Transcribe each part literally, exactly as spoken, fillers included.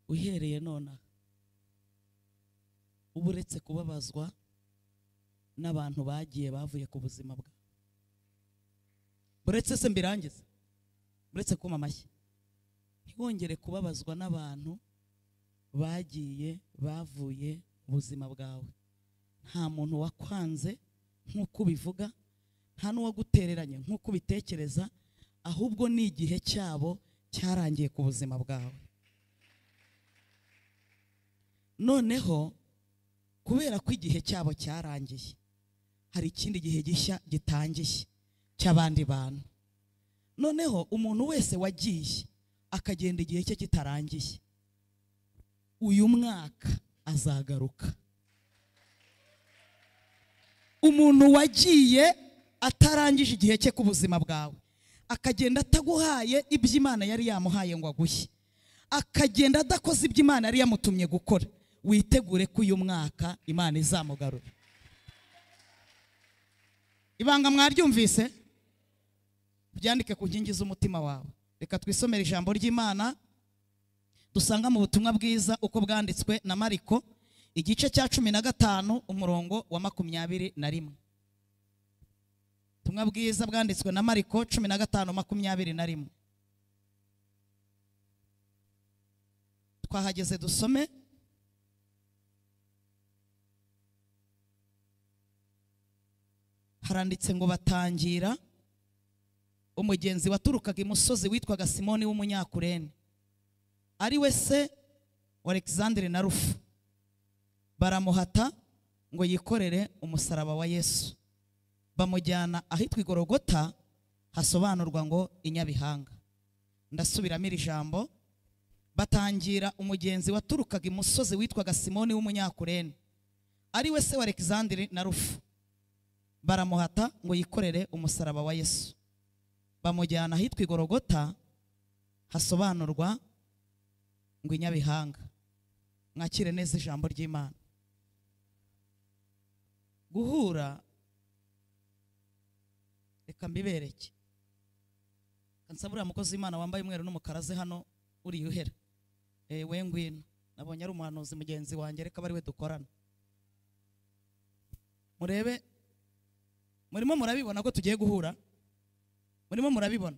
uhereye nona uburetse kubabazwa n'abantu bagiye bavuye ku buzima bwa buretse se mbirangiza buretse kuma amashyi ntiwongere kubabazwa n'abantu bagiye bavuye ubuzima bwawe. Nta muntu wakwanze nk'uko ubivuga, nta n'uwagutereranye nk'uko ubitekereza, ahubwo ni igihe cyabo cyarangiye ku buzima bwawe. Noneho kubera ko igihe cyabo cyarangiye, hari ikindi gihe gishya gitangiye cy'abandi bantu. Noneho umuntu wese wagiye akagenda igihe cye kitarangiye, uyu mwaka azagaruka. Umuntu wagiye atarangije igihe cye ku buzima bwawe, akagenda ataguhaye ibyo Imana yari yamuhaye ngo aguhe, akagenda adakoze ibyo Imana yari yamutumye gukora, witegure ko uyu mwaka Imana izamugarura. Ibanga mwaryumvise? Byandike ku nkingi z'umutima wawe. Reka twisomere ijambo ry'Imana dusanga mu butumwa bwiza uko bwanditswe na Mariko, igice cya cumi na gatanu umurongo wa makumyabiri na rimwe. Ubutumwa bwiza bwanditswe na Mariko cumi na gatanu makumyabiri na rimwe. Twahageze dusome. Haranditse ngo batangira umugenzi waturukaga imusozi witwaga Simoni w'umunyakurene, ari we se wa Alexandre na Rufu, baramuhata ngo yikorere umusaraba wa Yesu, bamujyana ahitwa Igorogota, hasobanurwa ngo inyabihanga. Ndasubiramo iri jambo. Batangira umugenzi waturukaga imusozi witwaga Simoni w'umunyakurene, ari we se wa Alexandre na Rufu, baramuhata ngo yikorere umusaraba wa Yesu, bamujyana ahitwa Igorogota, hasobanurwa ngo inyabihanga. Mwakire neza ijambo ry'Imana. Guhura, reka mbibereke. Kansabura mukozi Imana wambaye umweru n'umukara ze hano uri yuhera. Eh we ngwino, nabonye ari umuhanuzi mugenzi wanjye, reka bari we dukorana. Murebe, murimo murabibona ko tugiye guhura? Murimo murabibona?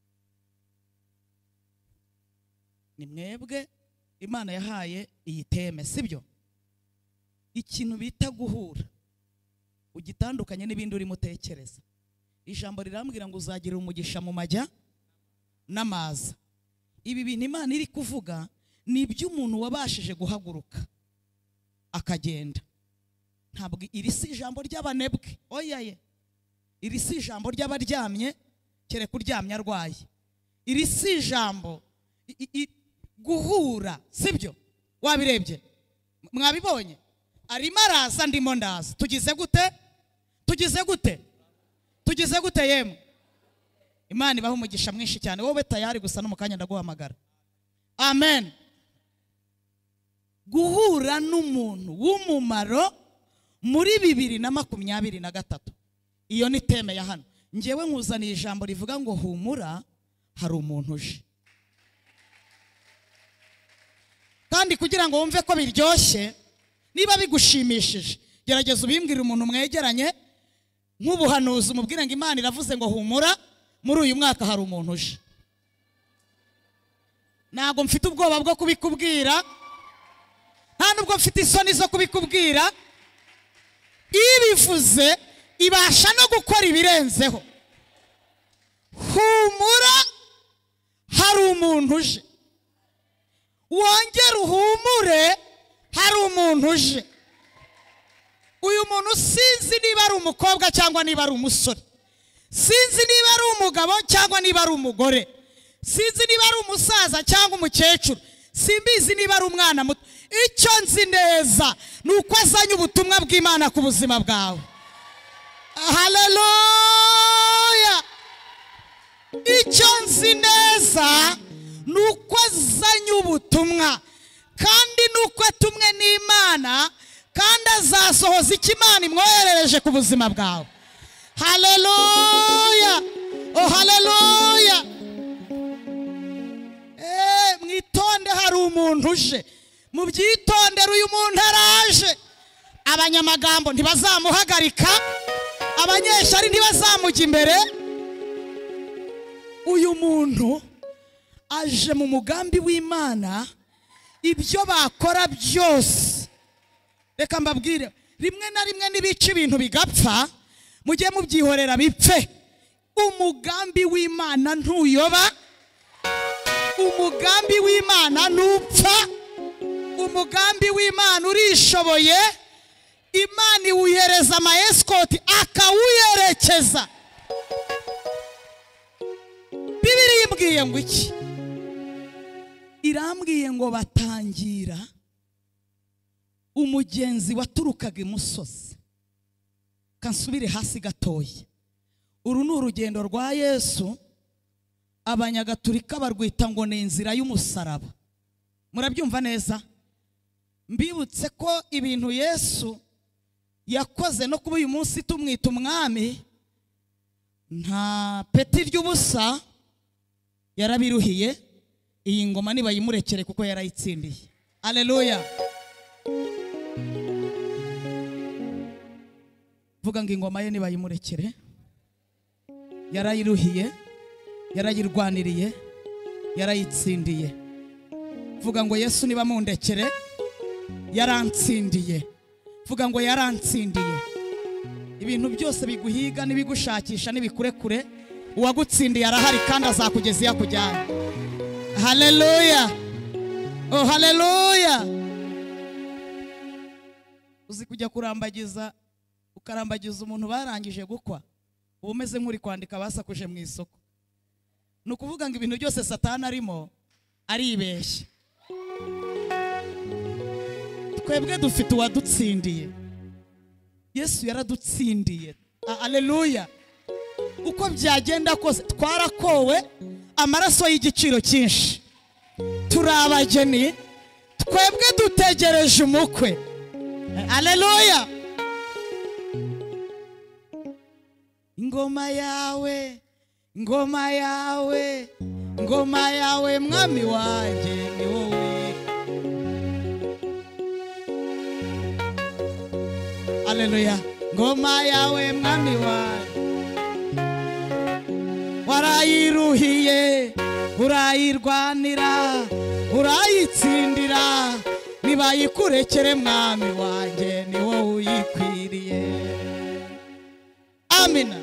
Ni mwebwe Imana yahaye iyi teme, sibyo? Ikintu bita guhura ugitandukanye n'ibindi uri mutekereza. Ijambo rirambwira ngo uzagira umugisha mu majya n'amaza. Ibi bintu Imana iri kuvuga ni iby'umuntu wabashije guhaguruka akagenda. Ntabwo iri si ijambo ry'abanebwe, oyaye. Iri si ijambo ry'abaryamye kere kuryamya arwaye. Iri si ijambo guhura, sibyo? Wabirebye? Mwabibonye? Arimo araza ndimo ndaza. Tugize gute? Tugize gute? Tugize gute yemwe? Imana ibaho umugisha mwinshi cyane. Wowe tayari gusa no mukanya ndaguhamagara. Amen. Guhura n'umuntu w'umumaro muri bibiri na makumyabiri na gatatu. Iyo ni teme ya hano. Njewe nkuzaniye ijambo rivuga ngo humura, hari umuntu uje. Kandi kugira ngo wumve ko biryoshye, niba bigushimishije, gerageza ubimbwire umuntu mwegeranye nk'ubuhanuzi, umubwire ngo Imana iravuze ngo humura, muri uyu mwaka hari umuntu uje. Ntago mfite ubwoba bwo kubikubwira, nta nubwo mfite isoni zo kubikubwira. Ibivuze ibasha no gukora ibirenzeho. Humura, hari umuntu uje. Wongere uhumure, hari umuntu uje. Uyu muntu sinzi niba ari umukobwa cyangwa niba ari umusore, sinzi niba ari umugabo cyangwa niba ari umugore, sinzi niba ari umusaza cyangwa umukecuru, simbizi niba ari umwana muto. Icyo nzi neza ni uko azanye ubutumwa bw'Imana ku buzima bwawe. Haleluya. Icyo nzi neza ni uko azanye ubutumwa, kandi ni uko atumwe n'Imana, kandi azasohoza icyo Imana imwoherereje ku buzima bwawe. Haleluya. Oh haleluya. Eh mwitonde, hari umuntu muntu uje mubyitondera uyu muntu araje abanyamagambo ntibazamuhagarika abanyeshari ntibazamujya imbere uyu muntu aje mu mugambi w'Imana ibyo bakora byose reka mbabwire rimwe na rimwe nibica ibintu bigapfa mujye mubyihorera bipfe umugambi w'Imana ntuyoba umugambi w'Imana nupfa umugambi w'Imana urishoboye Imana iwuhereza ama escort akawuyerekeza Bibiliya imbwiye ngo iki irambwiye ngo batangira umugenzi waturukaga imusozi kansubire hasi gatoya uru ni urugendo rwa Yesu abanyagatulika barwita ngo ni inzira y'umusaraba murabyumva neza mbibutse ko ibintu Yesu yakoze no kuba uyu munsi tumwita umwami nta peti ry'ubusa yarabiruhiye iyi ngoma nibayimurekere kuko yarayitsindiye haleluya vuga ngo ingoma ye nibayimurekere yarayiruhiye yarayirwaniriye yarayitsindiye vuga ngo Yesu niba mundekere yarantsindiye vuga ngo yarantsindiye ibintu byose biguhiga nibigushakisha nibikurekure uwagutsindiye arahari kandi azakugeza yakujyana haleluya oh haleluya uzi kujya kurambagiza ukarambagiza umuntu barangije gukwa ubumeze nk'uri kwandika basakuje mu isoko nukuvuga ngo ibintu byose Satani arimo aribeshya twebwe dufite uwadutsindiye Yesu yaradutsindiye haleluya uko byagenda kose twarakowe amaraso y'igiciro cyinshi turabageni twebwe dutegereje umukwe haleluya ingoma yawe ingoma yawe ingoma yawe mwami wanjye ni wowe haleluya ngoma yawe mwami wanjye warayiruhiye urayirwanira urayitsindira nibayikurekere mwami wanjye ni wowe uyikwiriye amina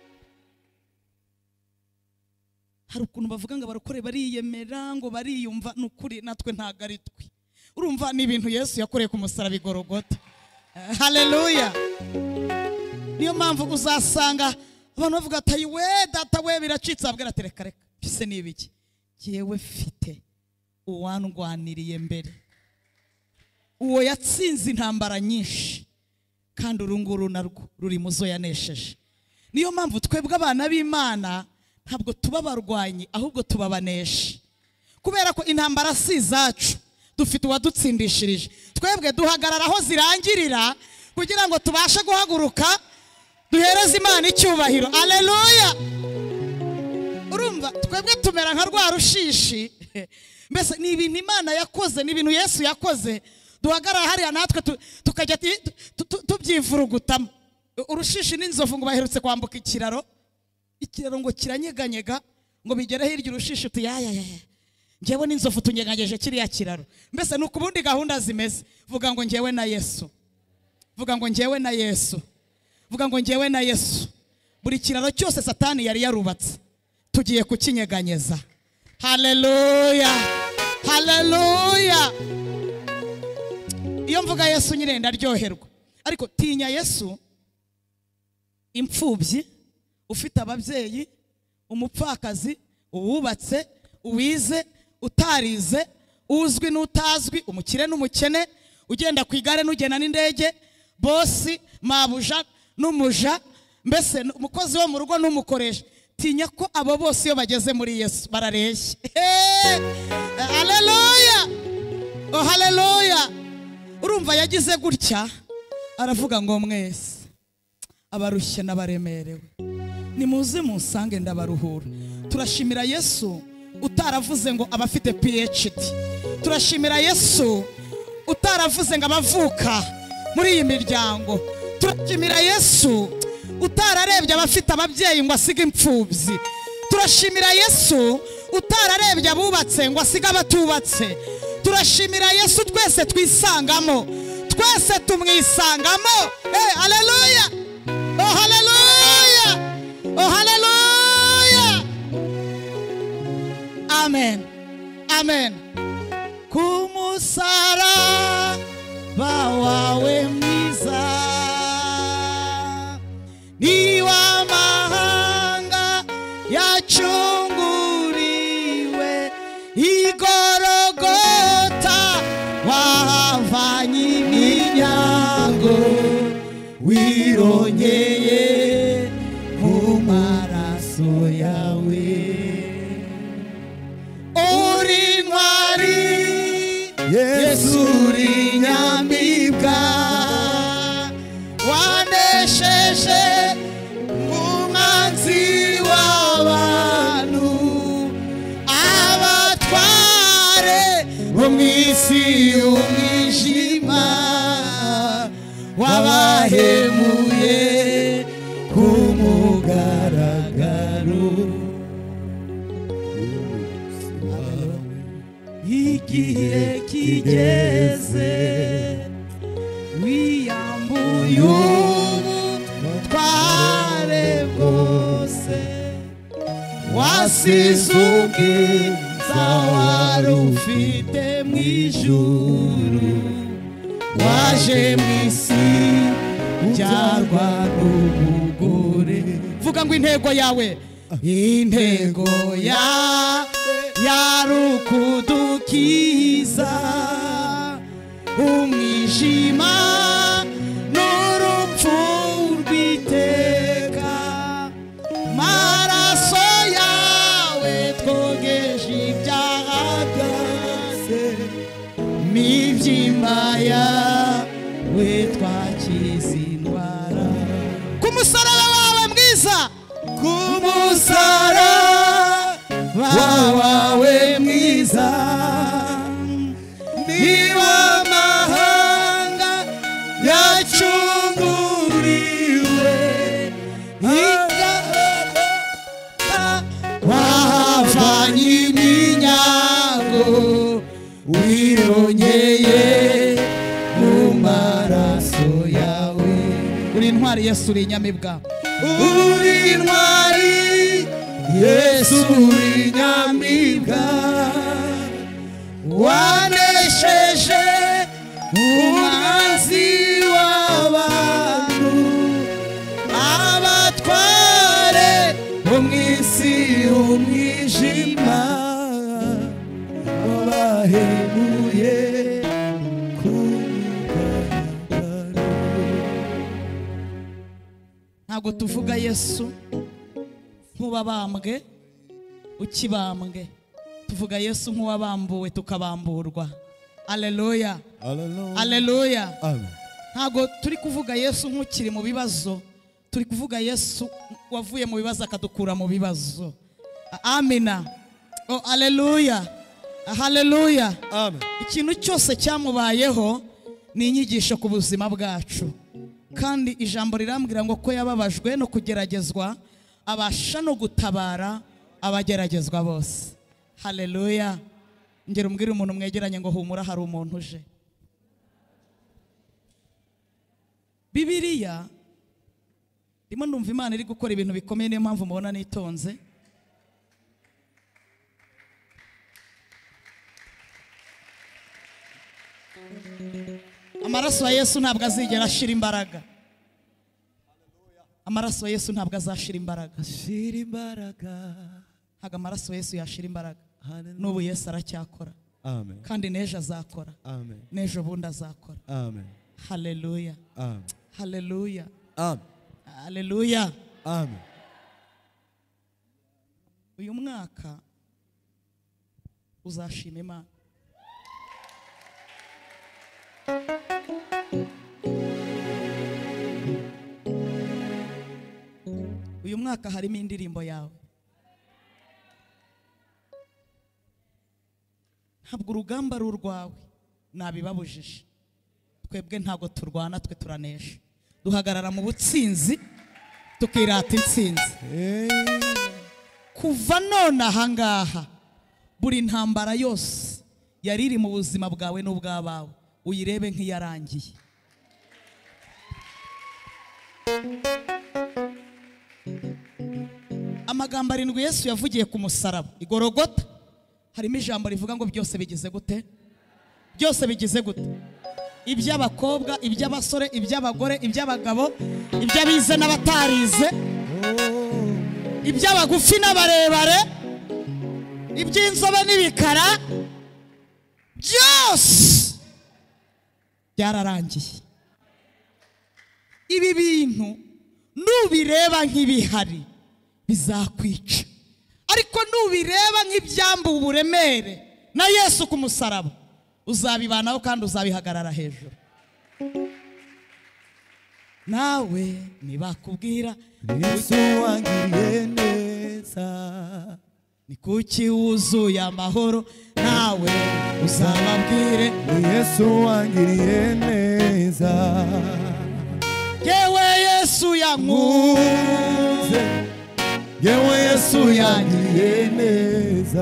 hari ukuntu bavuga ngo abarokore bariyemera ngo bariyumva nukuri natwe ntago ari twe urumva ni ibintu Yesu yakoreye ku musaraba i Golgotha haleluya niyo mpamvu uzasanga abantu bavuga ati we data we biracitse abwira ati reka reka bise nibiki kiyewe fite uwandwaniriye mbere uwo yatsinze intambara nyinshi kandi urunguru narwo ruri muzo yanesheje niyo mpamvu twebwe abana b'Imana ntabwo tuba barwanyi ahubwo tubabanesha kubera ko intambara si zacu dufite uwadutsindishirije twebwe duhagarara aho zirangirira kugira ngo tubashe guhaguruka duhereze Imana icyubahiro haleluya urumva twebwe tumera nka rwa rushishi mbese ni ibintu Imana yakoze ni ibintu Yesu yakoze duhagarara hariya natwe tukajya tubyivurugutamo urushishi n'inzovu ngo baherutse kwambuka ikiraro ikiraro ngo kiranyeganyega ngo bigere hirya urushishi uti ya ya ya ngewe n'inzovu tunyeganyeje kiriya kiraro mbese nuko ubundi gahunda zimeze vuga ngo ngewe na Yesu vuga ngo ngewe na Yesu vuga ngo ngewe na Yesu buri kiraro cyose Satani yari yarubatse tugiye kukinyeganyeza haleluya haleluya iyo mvuga Yesu nyine ndaryoherwa ariko tinya Yesu imfubyi ufite ababyeyi umupfakazi uwubatse uwize utarize uzwi n'utazwi umukire n'umukene ugenda ku igare n'ugena n'indege bosi mabuja n'umuja mbese umukozi wo mu rugo n'umukoresha tinya ko abo bose iyo bageze muri Yesu barareshya haleluya oh haleluya urumva yagize gutya aravuga ngo mwese abarushye n'abaremerewe nimuze musange ndabaruhura turashimira Yesu utaravuze ngo abafite P H D. Turashimira Yesu utaravuze ngo abavuka muri iyi miryango. Turashimira Yesu utararebye abafite ababyeyi ngo asiga imfubyi. Turashimira Yesu utararebye abubatse ngo asiga abatubatse. Turashimira Yesu twese twisangamo, twese tumwisangamo. Hey, haleluya! Oh haleluya! Oh haleluya! Amen. Amen. Kumusaraba wawe mwiza ni w'amahanga yacunguriwe igorogota, wahavanye iminyago wironyeye mu maraso yawe. Uri ntwari Yesu, uri nyamibwa, wanesheje umwanzi w'abantu, abatware bo mw'isi y'umwijima wabahemuye ku mugaragaro. Igihe kigeze wiyambuye ubutware bwose, wasize ubwiza wari ufite mu ijuru, waje mu isi ubyarwa n'umugore. Vuga ngo intego yawe, intego yawe yari ukudukiza umwijima n'urupfu rw'iteka. Maraso yawe twogeje ibyaha byose, mibyimba yawe twakiza indwara. Ku musaraba wawe mwiza, ku musaraba wawe mwiza ni w'amahanga yacunguriwe igorogota, wahavanye iminyago wironyeye mu maraso yawe. Uri intwari Yesu, uri inyamibwa. Uri intwari Yesu, uri nyamibwa, wanesheje umwanzi w'abantu, abatware bo mw'isi y'umwijima wabahemuye ku mugaragaro. Ntabwo tuvuga Yesu nk'uwabambwe ukibambwe, tuvuga Yesu nk'uwabambuwe tukabamburwa. Haleluya, haleluya. Ntabwo turi kuvuga Yesu nk'ukiri mu bibazo, turi kuvuga Yesu wavuye mu bibazo akadukura mu bibazo. Amina. Oh haleluya, haleluya. Amen. Ikintu cyose cyamubayeho ni inyigisho ku buzima bwacu, kandi ijambo rirambwira ngo ko yababajwe no kugeragezwa abasha no gutabara abageragezwa bose. Haleluya. Ngera umbwire umuntu mwegeranye ngo humura, hari umuntu uje. Bibiliya ndimo ndumva Imana iri gukora ibintu bikomeye, niyo mpamvu mubona nitonze. Amaraso ya Yesu ntabwo azigera ashira imbaraga. Amaraso ya Yesu ntabwo azashira imbaraga. Ashira imbaraga. Haga amaraso Yesu yashira imbaraga. N'ubu Yesu aracyakora. Amen. Kandi nejo azakora. Amen. Nejo bundi azakora. Amen. Haleluya. Amen. Haleluya. Amen. Haleluya. Amen. Uyu mwaka uzashima Imana. Uyu mwaka harimo indirimbo yawe. ntabwo urugamba ari urwawe, nabibabujije. Twebwe ntabwo turwana, twe turanesha. Duhagarara mu butsinzi tukirata intsinzi. Kuva none ahangaha buri ntambara yose yari iri mu buzima bwawe n'ubw'abawe uyirebe nk'iyarangiye. Amagambo arindwi Yesu yavugiye ku musaraba i Gologota, harimo ijambo rivuga ngo byose bigize gute? Byose bigize gute? Iby'abakobwa, iby'abasore, iby'abagore, iby'abagabo, iby'abize n'abatarize, iby'abagufi n'abarebare, iby'inzobe n'ibikara, byose byararangiye. Ibi bintu nubireba nk'ibihari bizakwica, ariko nubireba nk'ibyambu uburemere na Yesu ku musaraba uzabibanaho kandi uzabihagarara hejuru. Nawe nibakubwira Yesu wangiriye neza, ni kuki wuzuye amahoro, nawe uzababwire Yesu wangiriye neza, yewe Yesu yankunze, yewe Yesu yangiriye neza.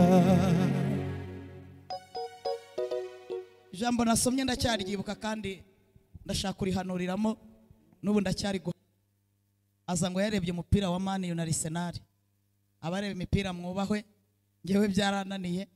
Ijambo nasomye ndacyaryibuka kandi ndashaka kurihanuriramo n'ubu ndacyari go. Aza ngo yarebye umupira wa Man U na Arsenal. Abareba imipira mwubahwe, ngewe byarananiye.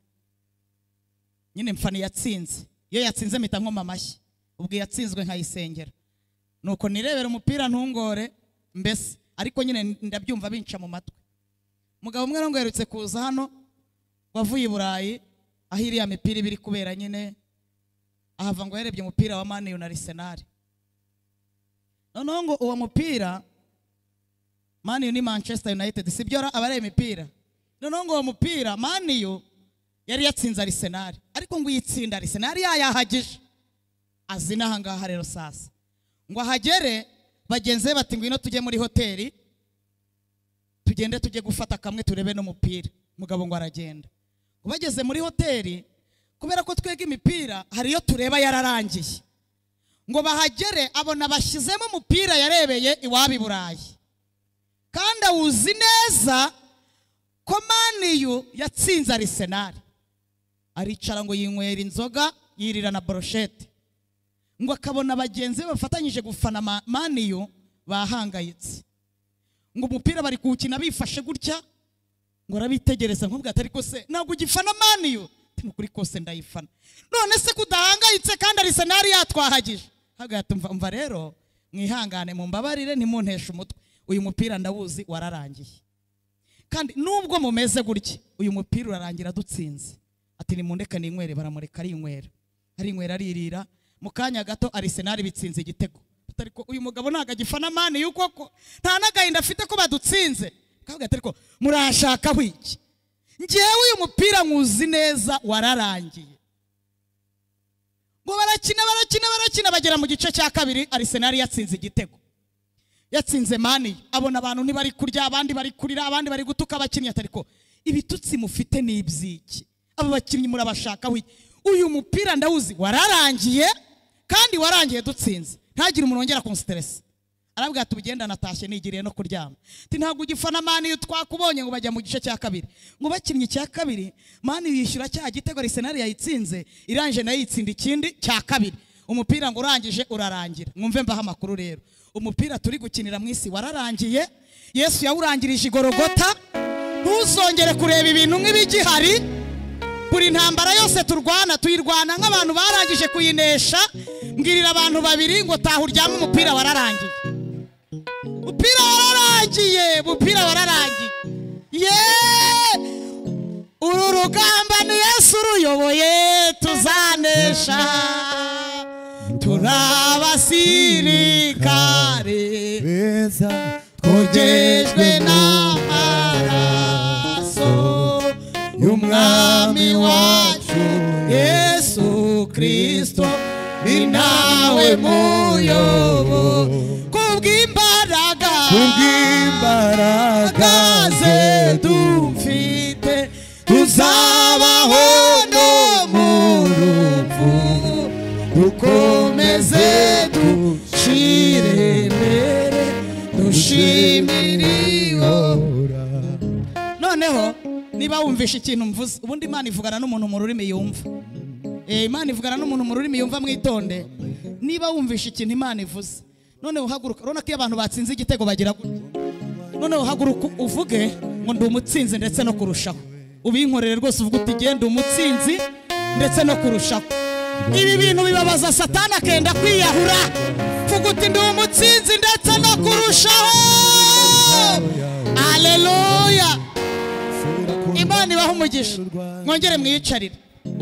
Nyine mfani yatsinze. Iyo yatsinze mpita nkoma amashyi. Ubwo yatsinzwe nkayisengera. Nuko nirebera umupira ntungore mbese, ariko nyine ndabyumva binca mu matwi. Mugabo umwe ngo yerutse kuza hano wavuye i Burayi, aho iriya mipira ibiri kubera nyine, ahava ngo yarebye umupira wa Man U na Arsenal. Noneho ngo uwo mupira Man U ni Manchester United, sibyo abareba imipira. Noneho ngo uwo mupira Man U yari yatsinze Arsenal, ariko ngo yitsinda Arsenal yayahagije. Azina hangaha rero sasa ngo ahagere bagenze bati ngwino tujye muri hoteli tugende tujye gufata kamwe turebe no mupira. Mugabo ngo aragenda. Bageze muri hoteli, kubera ko twega imipira hari yo tureba yararangiye, ngo bahagere abona bashyizemo umupira yarebeye iwabi Burayi, kandi awuzi neza ko Man U yatsinze Arsenal. Aricara ngo yinywera inzoga yirira na brochette, ngo akabona bagenzi bafatanyije gufana Man U bahangayitse, ngo umupira bari kuwukina bifashe gutya, ngo arabitegereza nkubwa atari ko se ntabwo ugifana Man U, nukuri kose ndayifana, none se kudahangayitse kandi Arsenal yatwahagije. Hagati umva umva rero mwihangane mu mbabarire ntimuntesha umutwe, uyu mupira ndawuzi wararangiye, kandi nubwo mumeze gutya uyu mupira urarangira dutsinze. Ati nimundeka ninywere, baramureka arinywera, arinywera aririra. Mu kanya gato Arsenal bitsinze igitego. Ariko uyu mugabo ntaga gifana Man U koko, nta nagahinda afite ko badutsinze. Kavuga ati ariko murashaka wiki, ngewe uyu mupira nkuzi neza wararangiye. Ngo barakina barakina barakina bagera mu gice cya kabiri, Arsenal yatsinze igitego, yatsinze Man U. Abona abantu ntibari kurya, abandi bari kurira, abandi bari gutuka abakinnyi. Atariko ibitutsi mufite ni ibyiki, aba bakinnyi murabashaka wiki, uyu mupira ndawuzi wararangiye kandi warangiye dutsinze, ntagire umuntu wongera kunstress. Arabwira ati ugenda natashye nigiriye no kuryama. Ati ntabwo ugifana Man U twakubonye ngo bajya mu gice cya kabiri, ngo bakinnyi cya kabiri Man U yishyura cya gitego Arsenal yayitsinze, irangije nayo yitsinda ikindi cya kabiri. Umupira ngo urangije urarangira. Mwumve mbaha makuru rero, umupira turi gukinira mu isi wararangiye. Yesu yawurangirije i Gologota. Ntuzongere kureba ibintu nk'ibigihari. Buri ntambara yose turwana tuyirwana nk'abantu barangije kuyinesha. Mbwirira abantu babiri ngo taha uryame, umupira wararangiye. Umupira wararangiye, umupira wararangiye. Yeee, uru rugamba ni Yesu ruyoboye, tuzanesha. Turabasirikare beza twogejwe n'amaraso y'umwami wacu Yesu Kristo, ni nawe muyobo. Kubw'imbaraga kubw'imbaraga ze dufite tuzabaho no mu dukomeze dushire imbere dushimiriora. Noneho niba wumvisha ikintu mvuze, ubundi Imana ivugana n'umuntu mu rurimi yumva. Eh, Imana ivugana n'umuntu mu rurimi yumva, mwitonde. Niba wumvisha ikintu Imana ivuze, noneho uhaguruka. Urabona ko iyo abantu batsinze igitego bagira gutya. Noneho uhaguruka uvuge ngo ndi umutsinzi ndetse no kurushaho. Ubinkorere rwose uvuga uti genda umutsinzi ndetse no kurushaho. Ibi bintu bibabaza Satani akenda kwiyahura. Vuga uti ndi umutsinzi ndetse no kurushaho. Haleluya. Imana ibaha umugisha. Mwongere mwiyicarire.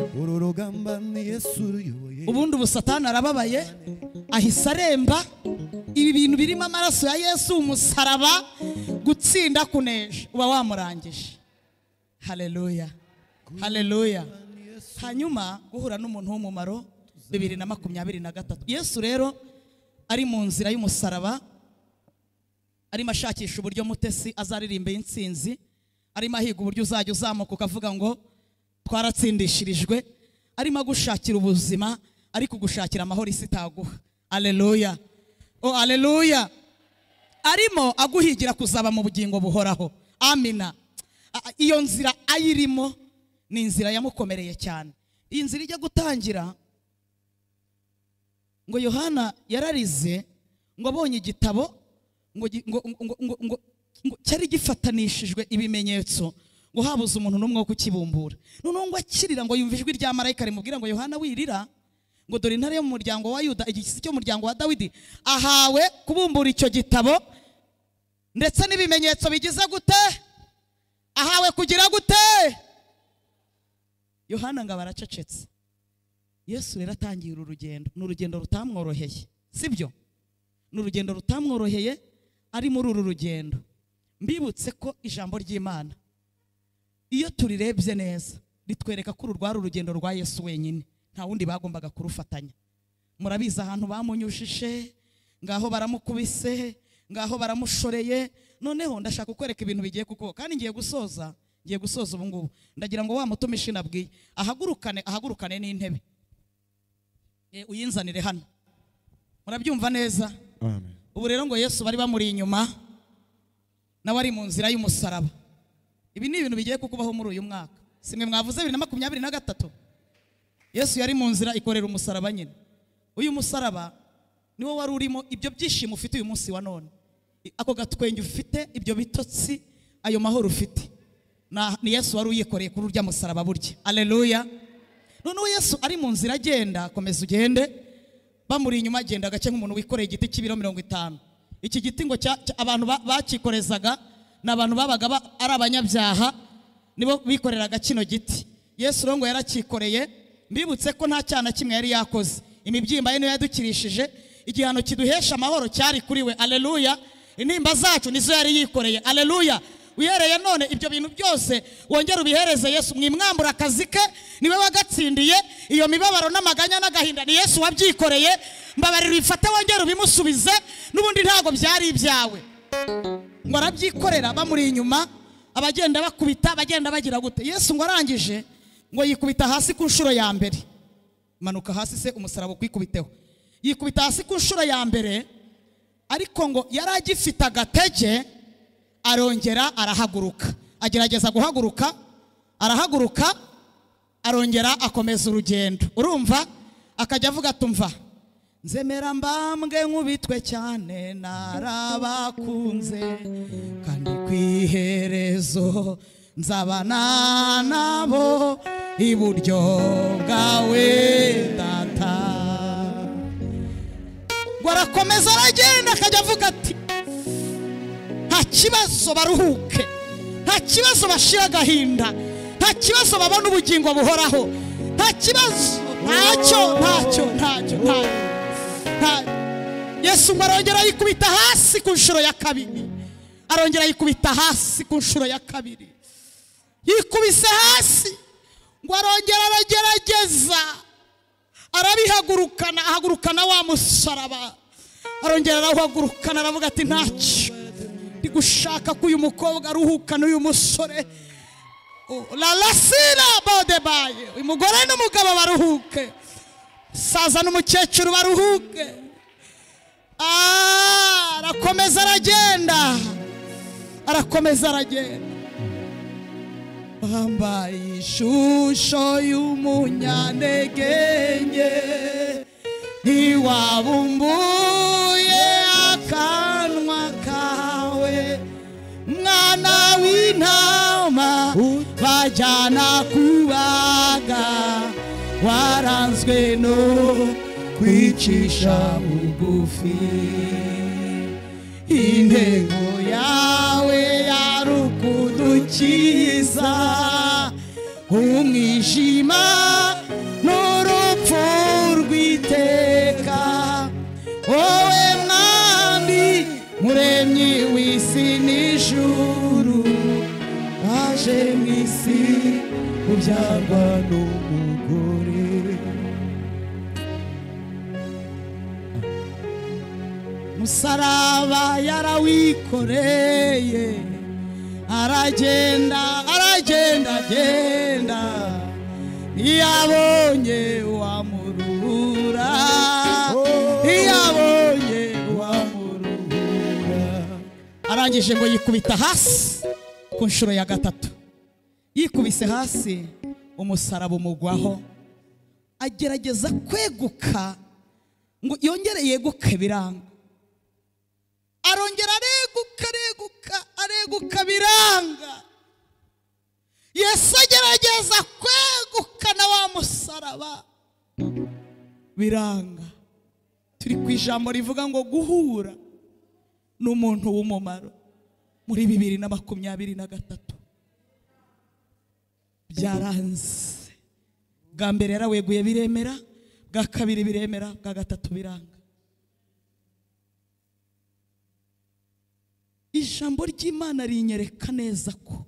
Ubundi ubu Satani arababaye, ahise aremba. Ibi bintu birimo amaraso ya Yesu, umusaraba, gutsinda kunesha, uba wamurangije. Haleluya. Haleluya. Hanyuma guhura n'umuntu w'umumaro bibiri na makumyabiri na gatatu. Yesu rero ari mu nzira y'umusaraba, arimo ashakisha uburyo Mutesi azaririmba y'intsinzi, arimo ahiga uburyo uzajya uzamuka ukavuga ngo twaratsindishirijwe, arimo gushakira ubuzima, ariko gushakira amahoro isi itaguha. Haleluya. Oh, haleluya. Arimo aguhigira kuzaba mu bugingo buhoraho. Amina. Iyo nzira ayirimo ni inzira yamukomereye cyane. Iyi nzira ijya gutangira ngo Yohana yararize ngo abonye igitabo ngo ngo ngo ngo cyari gifatanishijwe ibimenyetso ngo habuze umuntu n'umwe wo kukibumbura. Noneho ngo akirira ngo yumva ijwi rya marayika rimubwira ngo Yohana wirira, ngo dore intare yo mu muryango wa Yuda, igisi cyo mu muryango wa Dawidi, ahawe kubumbura icyo gitabo ndetse n'ibimenyetso bigize gute, ahawe kugira gute. Yohana ngo baracecetse. Yesu rero atangiye uru rugendo. Ni urugendo rutamworoheye, sibyo? Ni urugendo rutamworoheye. Ari muri uru rugendo, mbibutse ko ijambo ry'Imana iyo turirebye neza ritwereka ko uru rwari urugendo rwa Yesu wenyine, nta wundi bagombaga kurufatanya. Murabizi ahantu bamunyujije, ngaho baramukubise, ngaho baramushoreye. Noneho ndashaka kukwereka ibintu bigiye kuko, kandi ngiye gusoza, ngiye gusoza ubu ngubu. Ndagira ngo wa mutumishi nabwiye ahagurukane, ahagurukane n'intebe, e, uyinzanire hano. Murabyumva neza? Amen. Ubu rero ngo Yesu bari bamuri inyuma, nawe ari mu nzira y'umusaraba. Ibi ni ibintu bigiye kukubaho muri uyu mwaka. Simwe mwavuze bibiri na makumyabiri na gatatu. Yesu yari mu nzira ikorera umusaraba nyine. Uyu musaraba niwo wari urimo ibyo byishimo ufite uyu munsi wa none. Ako gatwenge ufite, ibyo bitotsi, ayo mahoro ufite, na ni Yesu wari uyikoreye kuri urya musaraba burya. Haleluya. Noneho Yesu ari mu nzira agenda, komeza ugende, bamuri inyuma agenda gace nk'umuntu wikoreye igiti cy'ibiro mirongo itanu. Iki giti ngo abantu bakikorezaga n'abantu babaga ari abanyabyaha, nibo bikoreraga kino giti. Yesu rongo yarakikoreye. Mbibutse ko nta cyana kimwe yari yakoze. Imibyimba ye niyo yadukirishije, igihano kiduhesha amahoro cyari kuri we. Haleluya. Intimba zacu nizo yari yikoreye. Haleluya. Uhereye none ibyo bintu byose wongera ubihereze Yesu. Mwimwambura akazi ke, niwe wagatsindiye. Iyo mibabaro n'amaganya n'agahinda ni Yesu wabyikoreye. Mbabarira ifate wongera ubimusubize, n'ubundi ntago byari ibyawe. Ngo arabyikorera bamuri inyuma, abagenda bakubita, abagenda bagira gute. Yesu ngo arangije ngo yikubita hasi ku nshuro ya mbere. Manuka hasi se umusaraba kwikubiteho. Yikubita hasi ku nshuro ya mbere, ariko ngo yaragifite agatege, arongera arahaguruka. Agerageza guhaguruka, arahaguruka, arongera akomeza urugendo. Urumva? Akajya avuga tumva, nzemera mbambwe nkubitwe cyane narabakunze, kandi kwiherezo nzabana nabo iburyo bwawe data. Ngo arakomeza aragenda, akajya avuga ati nta kibazo baruhuke, nta kibazo bashira agahinda, nta kibazo babona ubugingo buhoraho, nta kibazo, ntacyo ntacyo ntacyo ntacyo. Yesu ngo arongera yikubita hasi ku nshuro ya kabiri, arongera yikubita hasi ku nshuro ya kabiri. Yikubise hasi ngo arongera aragerageza, arabihagurukana, ahagurukana wa musaraba, arongera arahagurukana, aravuga ati ntacyo, ndi gushaka ko uyu mukobwa aruhukana uyu musore. La lasira bodebaye, uyu mugore n'umugabo baruhuke. saza n'umukecuru baruhuke. Ah, arakomeza aragenda, arakomeza aragenda. Bambaye ishusho y'umunyantegenke, ntiwabumbuye akanwa kawe. Mwana w'intama bajyana kubaga, waranzwe no kwicisha bugufi. Intego yawe yari ukudukiza umwijima n'urupfu rw'iteka. Wowe mwami muremyi w'isi n'ijuru, waje mu isi ubyarwa n'umugore. Musaraba yarawikoreye, aragenda aragenda agenda, iyabonye wamurura, iyabonye wamurura. Arangije ngo yikubita hasi ku nshuro ya gatatu. Yikubise hasi umusaraba umugwaho, agerageza kweguka ngo yongere yeguke biranga. Arongera areguka areguka areguka biranga. Yesu agerageza kweguka na wa musaraba biranga. Turi ku ijambo rivuga ngo guhura n'umuntu w'umumaro muri bibiri na makumyabiri na gatatu byaranze. Bwa mbere yaraweguye biremera, bwa kabiri biremera, bwa gatatu biranga. Ijambo ry'Imana rinyereka neza ko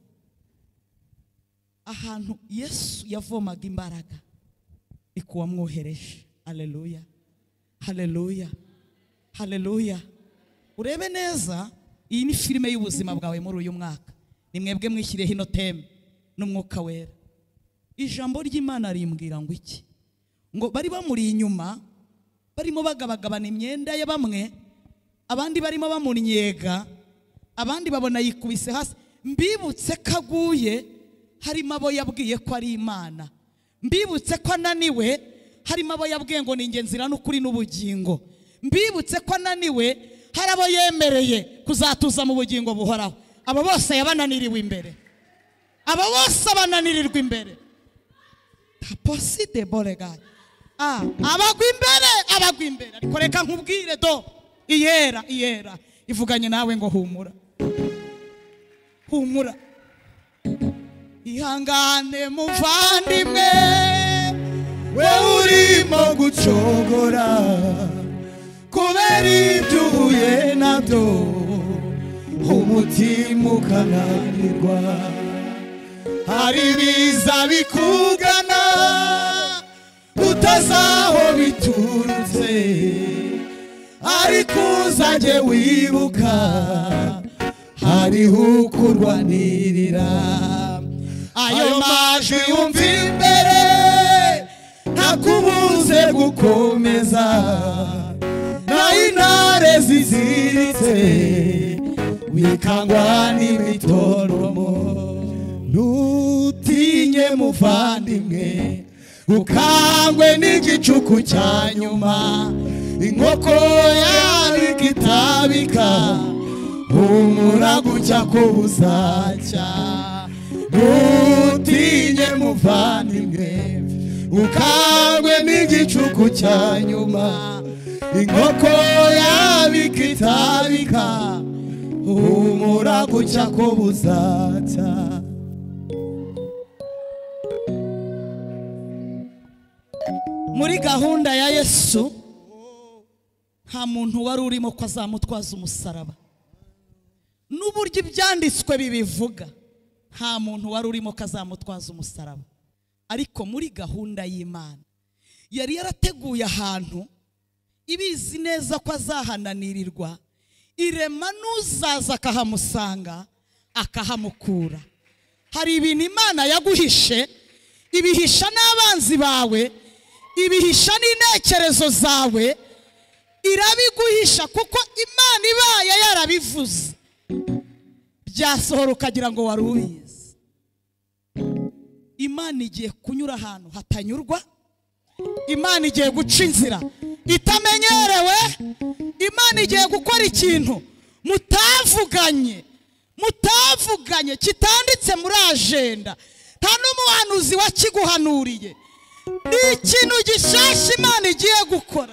ahantu Yesu yavomaga imbaraga ni kuwamwohereje. Haleluya, haleluya, haleluya. Urebe neza, iyi ni filime y'ubuzima bwawe muri uyu mwaka. Ni mwebwe mwishyiriyeho ino teme n'umwuka wera. Ijambo ry'Imana rimbwira ngo iki? Ngo bari bamuri inyuma, barimo bagabagabana imyenda ya bamwe, abandi barimo bamunyega, abandi babona yikubise hasi. Mbibutse kaguye, harimo abo yabwiye ko ari Imana. Mbibutse ko ananiwe, harimo abo yabwiye ngo ni njye nzira n'ukuri n'ubugingo. Mbibutse ko ananiwe, hari abo yemereye kuzatuza mu bugingo buhoraho. Abo bose yabananiriwe imbere, abo bose abananirirwa imbere. Taposide bolega. Ah, abagwa imbere, abagwa imbere. Ariko reka nkubwire do, iyera iyera ivuganye nawe ngo humura, humura. Ihangane muvandimwe, we urimo gucogora kubera ibyo uhuye nabyo, umutima ukananirwa. Hari ibiza bikugana utazaho biturutse, ariko uzajye wibuka hariho ukurwanirira. Ayo majwi yumva imbere ntakubuze gukomeza, naho intare ziziritse wikangwa n'imitoromo. Ntutinye muvandimwe, ukangwe n'igicuku cya nyuma. Inkoko yabika itabika, humura gucya ko buzacya. Ntutinye muvandimwe, ukangwe n'igicuku cya nyuma. Inkoko yabika itabika, humura gucya ko buzacya. Muri gahunda ya Yesu nta muntu wari urimo ko azamutwaza umusaraba. N'uburyo ibyanditswe bibivuga, nta muntu wari urimo ko azamutwaza umusaraba. Ariko muri gahunda y'Imana yari yarateguye ahantu ibizi neza ko azahananirirwa, irema n'uzaza akahamusanga akahamukura. Hari ibintu Imana yaguhishe, ibihisha n'abanzi bawe, ibihisha n'intekerezo zawe, irabiguhisha kuko Imana ibaye yarabivuze byasohora ukagira ngo wari ubizi. Imana igiye kunyura ahantu hatanyurwa, Imana igiye guca inzira itamenyerewe, Imana igiye gukora ikintu mutavuganye mutavuganye kitanditse muri agenda, nta n'umuhanuzi wakiguhanuriye. Ni ikintu gishasha Imana igiye gukora,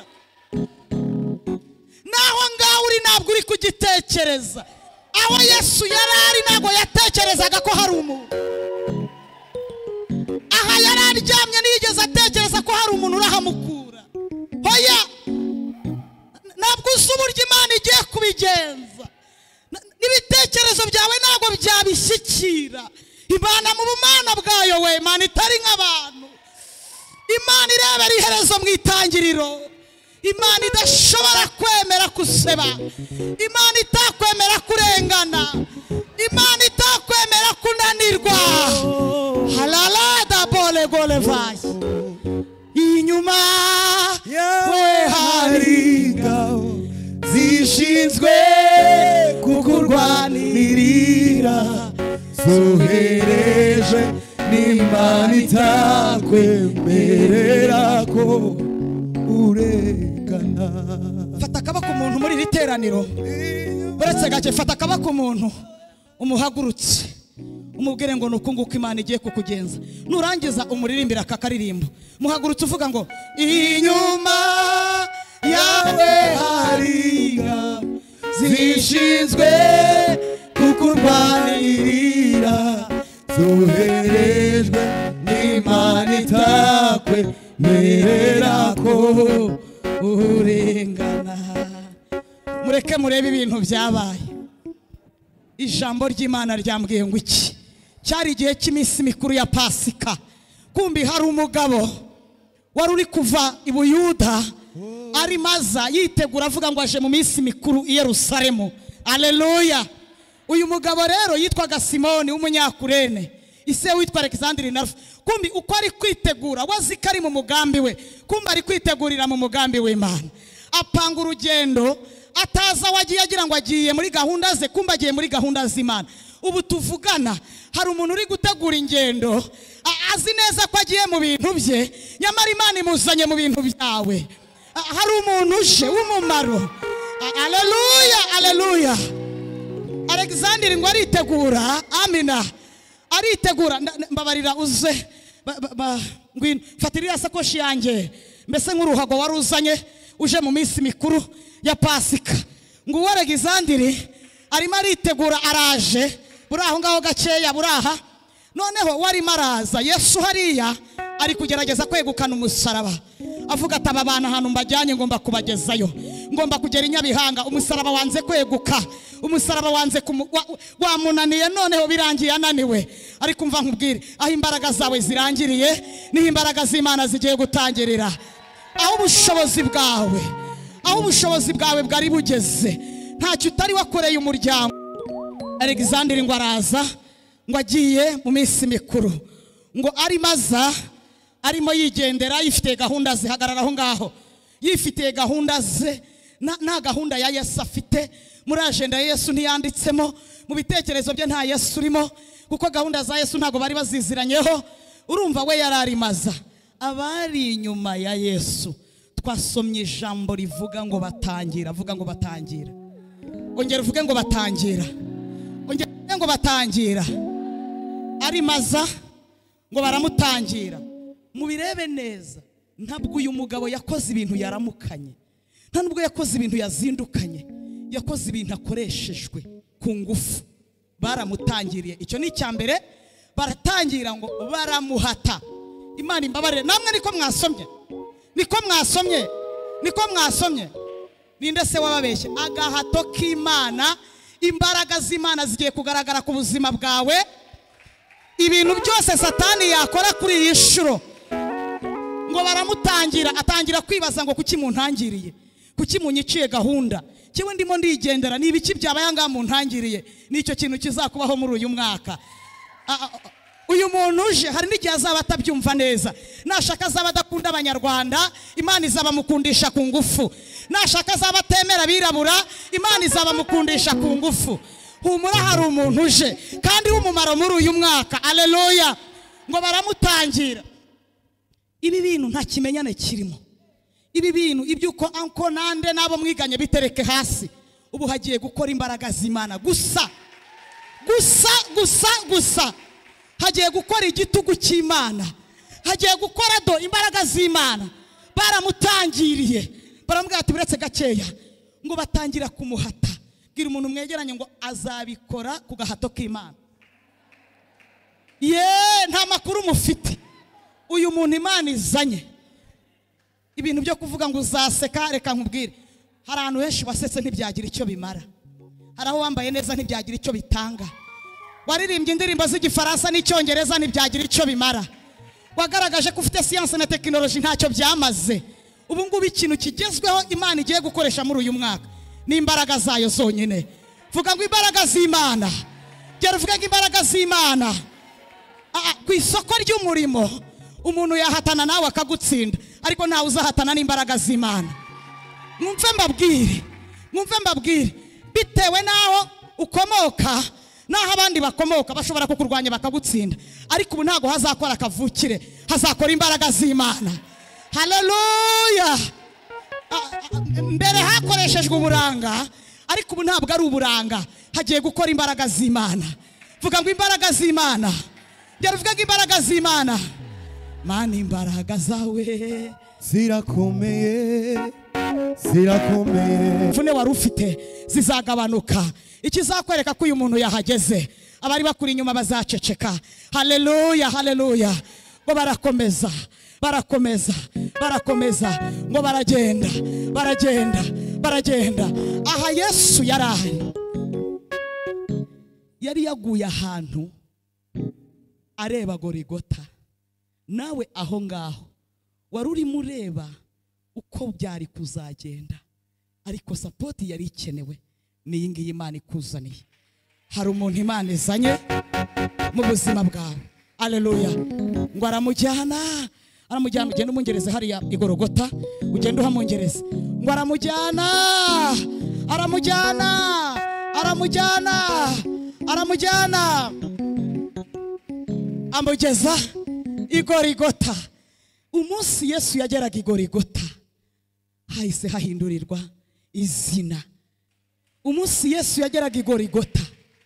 naho ngaho uri ntabwo uri kugitekereza. Aho Yesu yari ari ntabwo yatekerezaga ko hari umuntu. Aha yari aryamye ntiyigeze atekereza ko hari umuntu urahamukura. Hoya, ntabwo uzi uburyo Imana igiye kubigenza, n'ibitekerezo byawe ntabwo byabishyikira. Imana mu bumana bwayo we, Imana itari nk'abantu. Imana irebera iherezo mu itangiriro. Imana idashobora kwemera kuseba, Imana itakwemera kurengana, Imana itakwemera kunanirwa. Halalada bole gole vai inyuma yawe hari ingabo zishinzwe kukurwanirira, zohereje n'Imana itakwemerera ko urengana. Fata akaboko umuntu muri iri teraniro, uretse gake, fata akaboko umuntu umuhagurutse, umubwire ngo nuko nguko Imana igiye kukugenza. Nurangiza umuririmbira aka karirimbo, muhagurutse uvuga ngo inyuma yawe hari ingabo zishinzwe kukurwanirira, zoherejwe n'Imana itakwemerera ko urengana. Mureke murebe ibintu byabaye. Ijambo ry'Imana ryambwiye ngo iki? Cyari igihe cy'iminsi mikuru ya Pasika. Kumbi hari umugabo wari uri kuva i Buyuda ari maza yitegura avuga ngo aje mu minsi mikuru i Yerusalemu. Haleluya. Uyu mugabo rero yitwaga Simoni w'umunyakurene, ise witwa Alexandre Narufu. Kumbi uko ari kwitegura wazika ari mu mugambi we, kumbi ari kwitegurira mu mugambi w'Imana. Apanga urugendo ataza wagiye agira ngo agiye muri gahunda ze, kumbi agiye muri gahunda z'Imana. Ubu tuvugana hari umuntu uri gutegura ingendo, azi neza ko agiye mu bintu bye, nyamara Imana imuzanye mu bintu byawe. Hari umuntu uje w'umumaro. Haleluya, haleluya. Alexandre ngo aritegura, amina, aritegura. Mbabarira uze ngwino fatirira sakoshi yanjye, mbese nk'uruhago wari uzanye uje mu minsi mikuru ya Pasika. Ngo uwo Alexandre arimo aritegura, araje buraho ngaho gakeya buraha. Noneho wari maraza Yesu hariya ari kugerageza kwegukana umusaraba, avuga ati aba bana ahantu mbajyanye ngomba kubagezayo, ngomba kugera i Nyabihanga. Umusaraba wanze kweguka, umusaraba wanze wamunaniye, noneho birangiye ananiwe. Ariko umva nkubwire, aho imbaraga zawe zirangiriye niho imbaraga z'Imana zigiye gutangirira. Aho ubushobozi bwawe aho ubushobozi bwawe bwari bugeze, ntacyo utari wakoreye umuryango. Alexandre ngo araza ngo agiye mu minsi mikuru, ngo ari maza arimo yigendera, yifite gahunda zihagarara aho ngaho, yifite gahunda ze. Nta gahunda ya Yesu afite, muri agenda ya Yesu ntiyanditsemo, mu bitekerezo bye nta Yesu urimo, kuko gahunda za Yesu ntago bari baziziranyeho. Urumva we yarari maza. Abari inyuma ya Yesu twasomye ijambo rivuga ngo batangira, vuga ngo batangira, ongera uvuge ngo batangira, ongera uvuge ngo batangira. Ari maza ngo baramutangira. Mubirebe neza, ntabwo uyu mugabo yakoze ibintu yaramukanye, nta nubwo yakoze ibintu yazindukanye, yakoze ibintu akoreshejwe ku ngufu. Baramutangiriye, icyo ni icyambere. Baratangira ngo baramuhata. Imana imbabarire, namwe niko mwasomye, niko mwasomye, niko mwasomye. Ninde se wababeshye? Agahato k'Imana, imbaraga z'Imana zigiye kugaragara ku buzima bwawe. Ibintu byose Satani yakora kuri iyi shuro, ngo baramutangira. Atangira kwibaza ngo kuki muntangiriye, kuki munyiciye gahunda, kiwe ndimo ndigendera, ni ibiki byabaye ngaha muntangiriye. Nicyo kintu kizakubaho muri uyu mwaka. uyu muntu uje hari n'igihe azaba atabyumva neza, nashaka azaba adakunda abanyarwanda, Imana izaba mukundisha ku ngufu, nashaka azaba atemera abirabura, Imana izaba mukundisha ku ngufu. Humura, hari umuntu uje kandi w'umumaro muri uyu mwaka. Haleluya. Ngo baramutangira. Ibi bintu nta kimenyane kirimo. Ibi bintu ibyuko anko nande nabo mwiganye bitereke hasi. Ubu hagiye gukora imbaraga z'Imana gusa gusa gusa gusa. Hagiye gukora igitugu cy'Imana, hagiye gukora do imbaraga z'Imana. Baramutangiriye, baramubwira ati biretse gakeya, ngo batangira kumuhata. Bwira umuntu mwegeranye ngo azabikora ku gahato k'Imana. Ye, nta makuru mufite. Uyu muntu Imana izanye ibintu byo kuvuga ngo uzaseka, reka nkubwire, hari ahantu henshi wasetse ntibyagira icyo bimara, hari aho wambaye neza ntibyagira icyo bitanga, waririmbye indirimbo z'igifaransa n'icyongereza ntibyagira icyo bimara, wagaragaje ko ufite siyanse na tekinoloji ntacyo byamaze. Ubu ngubu ikintu kigezweho Imana igiye gukoresha muri uyu mwaka ni imbaraga zayo zonyine. Vuga ngo imbaraga z'Imana. Gera uvuga ngo imbaraga z'Imana. Ku isoko ry'umurimo umuntu yahatana nawe akagutsinda, ariko ntawe uzahatana n'imbaraga z'Imana. Mwumve mbabwire, mwumve mbabwire, bitewe naho ukomoka naho abandi bakomoka bashobora kukurwanya bakagutsinda, ariko ubu ntago hazakora akavukire, hazakora imbaraga z'Imana. Haleluya. Mbere hakoreshejwe uburanga, ariko ubu ntabwo ari uburanga, hagiye gukora imbaraga z'Imana. Vuga ngo imbaraga z'Imana. Gera uvuga ngo imbaraga z'Imana. Mana, imbaraga zawe zirakomeye, zirakomeye. Mvune wari ufite zizagabanuka. Ikizakwereka ko uyu muntu yahageze, abari bakuri inyuma bazaceceka. Haleluya, haleluya. Ngo barakomeza, barakomeza, barakomeza, ngo baragenda, baragenda, baragenda. Aha Yesu yarahari, yari yaguye ahantu areba Gorigota. Nawe aho ngaho wari urimo ureba uko byari kuzagenda, ariko sapoti yari ikenewe ni iyi ngiyi Imana ikuzaniye. Hari umuntu Imana izanye mu buzima bwawe. Haleluya. Ngo aramujyana, aramujyana, ugenda umungereze hariya igorogota, ugenda uhamungereze. Ngo aramujyana, aramujyana, aramujyana, aramujyana, amugeza igorigota. Umunsi Yesu yageraga igorigota, hahise hahindurirwa izina. Umunsi Yesu yageraga igorigota,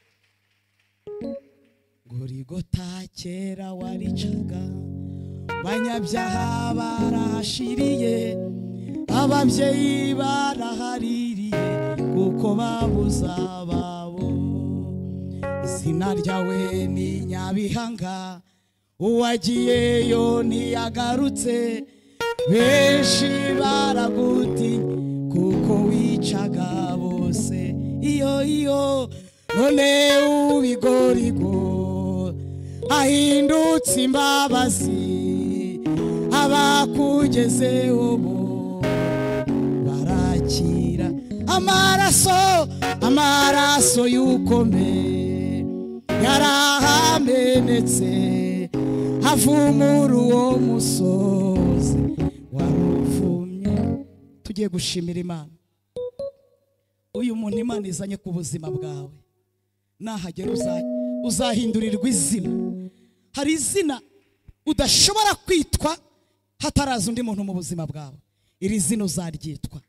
Gorigota kera waricaga, banyabyaha barahashiriye, ababyeyi barahaririye, kuko babuze ababo. Izina ryawe ni Nyabihanga, uwagiyeyo ntiyagarutse, benshi baraguti kuko wicaga bose. Iyo iyo none ubigorigo ahindutse imbabazi, abakugezeho bo barakira. Amaraso, amaraso y'ukome yarahamenetse, havumura uwo musozi waruvumye. Tugiye gushimira Imana. Uyu muntu Imana izanye ku buzima bwawe, nahagera uzahindurirwa izina. Hari izina udashobora kwitwa hataraza undi muntu mu buzima bwawe, iri zina uzaryitwa.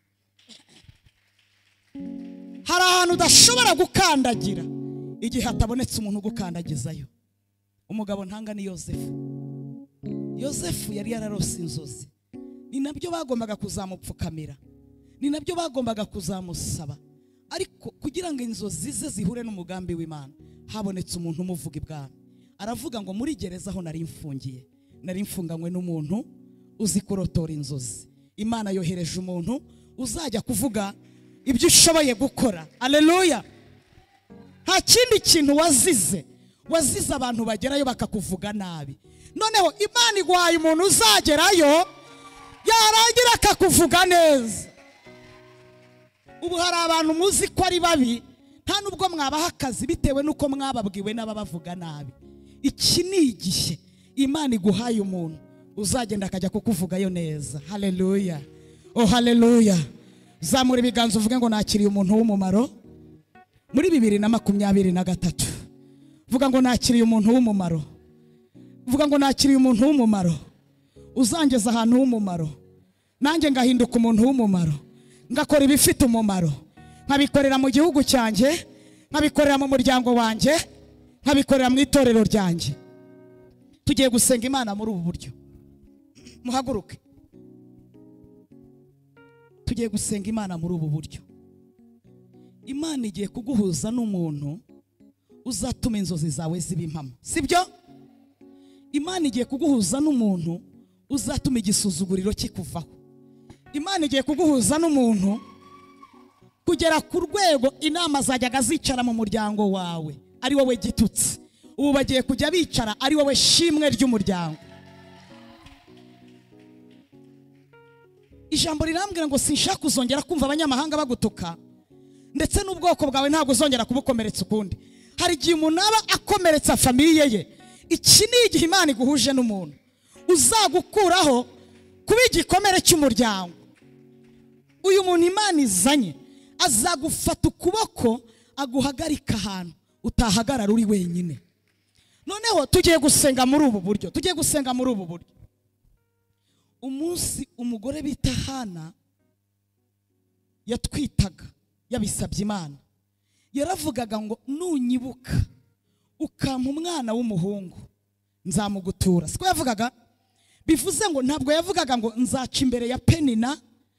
Hari ahantu udashobora gukandagira igihe hatabonetse umuntu ugukandagizayo. Umugabo ntanga ni Yosefu. Yosefu yari yararose inzozi, ni nabyo bagombaga kuzamupfukamira, ni nabyo bagombaga kuzamusaba, ariko kugira ngo inzozi ze zihure n'umugambi w'Imana, habonetse umuntu umuvuga ibwami. Aravuga ngo muri gereza aho nari mfungiye, nari mfunganywe n'umuntu uzi kurotora inzozi. Imana yohereje umuntu uzajya kuvuga ibyo ushoboye gukora. Haleluya. Nta kindi kintu wazize, wazize abantu bagerayo bakakuvuga nabi. Noneho Imana igwaye umuntu uzagerayo yarangira akakuvuga neza. Ubu hari abantu muzi ko ari babi, nta nubwo mwabaha akazi bitewe nuko mwababwiwe n'ababavuga nabi. iki ni igihe Imana iguhaye umuntu uzagenda akajya kukuvugayo neza. Haleluya, oh haleluya. Zamura ibiganza uvuge ngo nakiriye umuntu w'umumaro muri bibiri na makumyabiri na gatatu. Vuga ngo nakiriye umuntu w'umumaro. Vuga ngo nakiriye umuntu w'umumaro uzangeza ahantu h'umumaro, nanjye ngahinduka umuntu w'umumaro, ngakora ibifite umumaro, nkabikorera mu gihugu cyanjye, nkabikorera mu muryango wanjye, nkabikorera mu itorero ryanjye. Tugiye gusenga Imana muri ubu buryo. Muhaguruke. Tugiye gusenga Imana muri ubu buryo. Imana igiye kuguhuza n'umuntu uzatuma inzozi zawe ziba impamo, sibyo? Imana igiye kuguhuza n'umuntu uzatuma igisuzuguriro kikuvaho. Imana igiye kuguhuza n'umuntu kugera ku rwego inama zajyaga zicara mu muryango wawe ari wowe gitutsi, ubu bagiye kujya bicara ari wowe shimwe ry'umuryango. Ijambo rirambwira ngo sinshaka kuzongera kumva abanyamahanga bagutuka, ndetse n'ubwoko bwawe ntabwo uzongera kubukomeretsa ukundi. Hari igihe umuntu aba akomeretsa famiye ye. Iki ni igihe Imana iguhuje n'umuntu uzagukuraho kuba igikomere cy'umuryango. Uyu muntu Imana izanye azagufata ukuboko aguhagarika ahantu utahagarara uri wenyine. Noneho tugiye gusenga muri ubu buryo. Tugiye gusenga muri ubu buryo. Umunsi umugore bita Hana yatwitaga yabisabye Imana, yaravugaga ngo nunyibuka ukampa umwana w'umuhungu nzamugutura. Siko yavugaga? Bivuze ngo ntabwo yavugaga ngo nzaca imbere ya Penina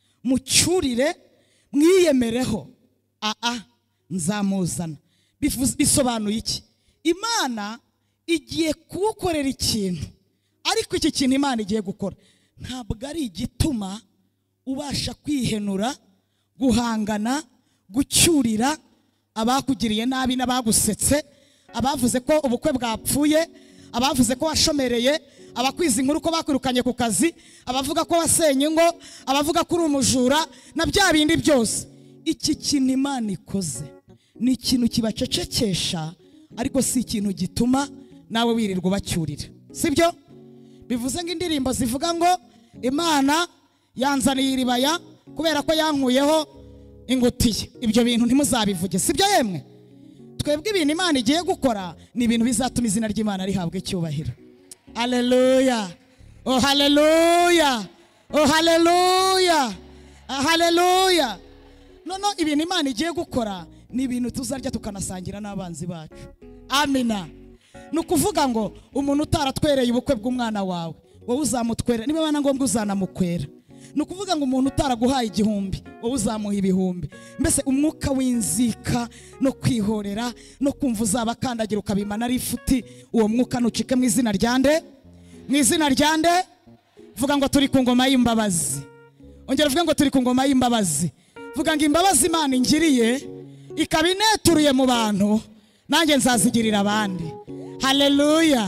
mucyurire mwiyemereho, aa nzamuzana. Bisobanuye iki? Imana igiye kugukorera ikintu, ariko iki kintu Imana igiye gukora ntabwo ari igituma ubasha kwihenura, guhangana, gucyurira abakugiriye nabi n'abagusetse, abavuze ko ubukwe bwapfuye, abavuze ko washomereye, abakwiza inkuru ko bakwirukanye ku kazi, abavuga ko wasenye ingo, abavuga ko uri umujura na bya bindi byose. Iki kintu Imana ikoze ni ikintu kibacecekesha, ariko si ikintu gituma nawe wirirwa bacyurira, sibyo? Bivuze ngo indirimbo zivuga ngo Imana yanzaniye iribaya kubera ko yankuyeho ingutiye. Ibyo bintu ntimuzabivuge, sibyo yemwe? Twebwe ibintu Imana igiye gukora ni ibintu bizatuma izina ry'Imana rihabwa icyubahiro. Haleluya, oh haleluya, oh haleluya, haleluya. Nono ibintu Imana igiye gukora ni ibintu tuzarya tukanasangira n'abanzi bacu. Amina. Nukuvuga ngo umuntu utaratwereye ubukwe bw'umwana wawe, wowe uzamutwera, niba bana ngombwa uzanamukwera. Nukuvuga ngo umuntu utaraguhaye igihumbi, wowe uzamuha ibihumbi. Mbese umwuka w'inzika no kwihorera no kumva uzabakandagira ukabimana ari ifuti, uwo mwuka nucike mu izina ryande, mu izina ryande. Vuga ngo turi ku ngoma y'imbabazi. Ongera vuga ngo turi ku ngoma y'imbabazi. Vuga ngo imbabazi Imana ingiriye ikabineturuye mu bantu, nanjye nzazigirira abandi. Haleluya,